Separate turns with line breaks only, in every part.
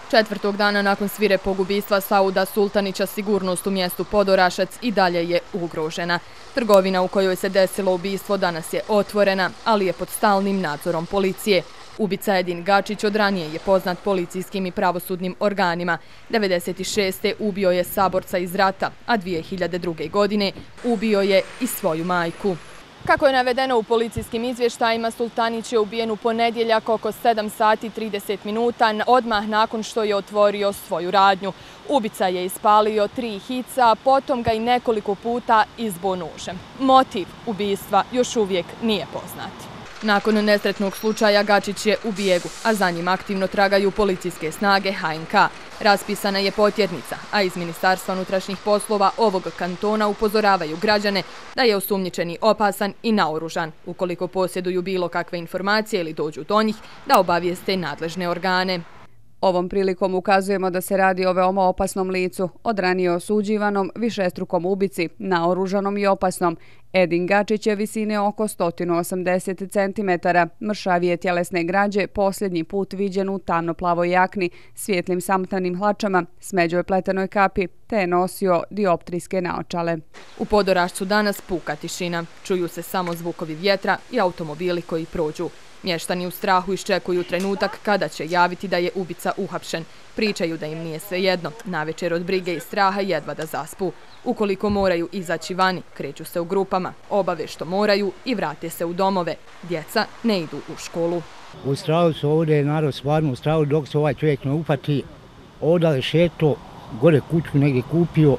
Četvrtog dana nakon svirepog ubistva Sauda Sultanića sigurnost u mjestu Podorašac i dalje je ugrožena. Trgovina u kojoj se desilo ubistvo danas je otvorena, ali je pod stalnim nadzorom policije. Ubica Edin Gačić od ranije je poznat policijskim i pravosudnim organima. 1996. ubio je saborca iz rata, a 2002. godine ubio je i svoju majku. Kako je navedeno u policijskim izvještajima, Sultanić je ubijen u ponedjeljak oko 7 sati i 30 minuta, odmah nakon što je otvorio svoju radnju. Ubica je ispalio 3 hica, a potom ga i nekoliko puta izbo nožem. Motiv ubistva još uvijek nije poznat. Nakon nesretnog slučaja Gačić je u bijegu, a za njim aktivno tragaju policijske snage HNK. Raspisana je potjernica, a iz Ministarstva unutrašnjih poslova ovog kantona upozoravaju građane da je osumnjičeni opasan i naoružan. Ukoliko posjeduju bilo kakve informacije ili dođu do njih, da obavijeste nadležne organe.
Ovom prilikom ukazujemo da se radi o veoma opasnom licu, od ranije osuđivanom višestrukom ubici, naoružanom i opasnom. Edin Gačić je visine oko 180 cm, mršavije tjelesne građe, posljednji put viđen u tamno-plavoj jakni, svijetlim samtanim hlačama, smeđoj pletenoj kapi, te je nosio dioptrijske naočale.
U Podorašcu danas puka tišina. Čuju se samo zvukovi vjetra i automobili koji prođu. Mještani u strahu iščekuju trenutak kada će javiti da je ubica uhapšen. Pričaju da im nije svejedno. Navečer od brige i straha jedva da zaspu. Ukoliko moraju izaći vani, kreću se u grupama, obave što moraju i vrate se u domove. Djeca ne idu u školu.
U strahu su ovdje narod stvarno u strahu dok se ovaj čovjek ne upati. Odale šeto, gore kuću negdje kupio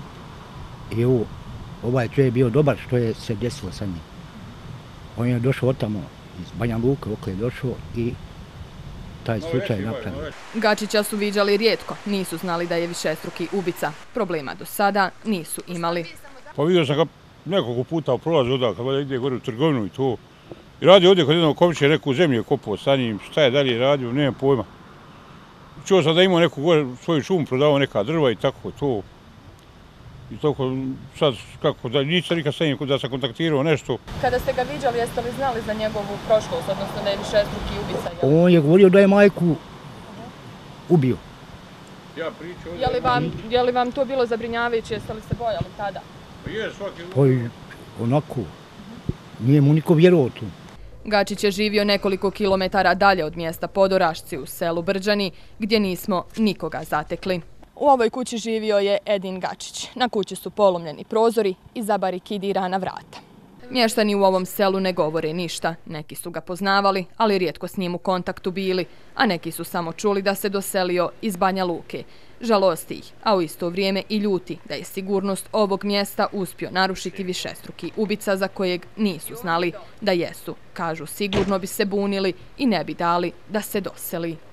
i ovaj čovjek bio dobar što je se desilo sa njim. On je došao od tamo iz Banja Luke, okolo je došao i taj slučaj napravio.
Gačića su viđali rijetko, nisu znali da je višestruki ubica. Problema do sada nisu imali.
Pa vidio sam ga nekoliko puta u prolazu odavde, kako da ide gore u trgovinu i to. I radi ovdje kod jednog komšije, neku zemlju je kopao sa njim, šta je dalje radio, nemam pojma. Čuo sam da imao neku gore svoju šumu, prodavao neka drva i tako to. I toliko sad, kako da nisam nikad sa njim da sam kontaktirao nešto.
Kada ste ga viđali, jeste li znali za njegovu prošlost, odnosno da je višestruki ubica?
On je govorio da je majku ubio.
Je li vam to bilo zabrinjavajuće, jeste li se bojali tada?
Pa onako, nije mu niko vjerovao tu.
Gačić je živio nekoliko kilometara dalje od mjesta Podorašci u selu Brđani, gdje nismo nikoga zatekli. U ovoj kući živio je Edin Gačić. Na kući su polomljeni prozori i zabarikidirana vrata. Mještani u ovom selu ne govore ništa. Neki su ga poznavali, ali rijetko s njim u kontaktu bili, a neki su samo čuli da se doselio iz Banja Luke. Žalosti ih, a u isto vrijeme i ljuti da je sigurnost ovog mjesta uspio narušiti višestruki ubica za kojeg nisu znali da jesu. Kažu, sigurno bi se bunili i ne bi dali da se doseli.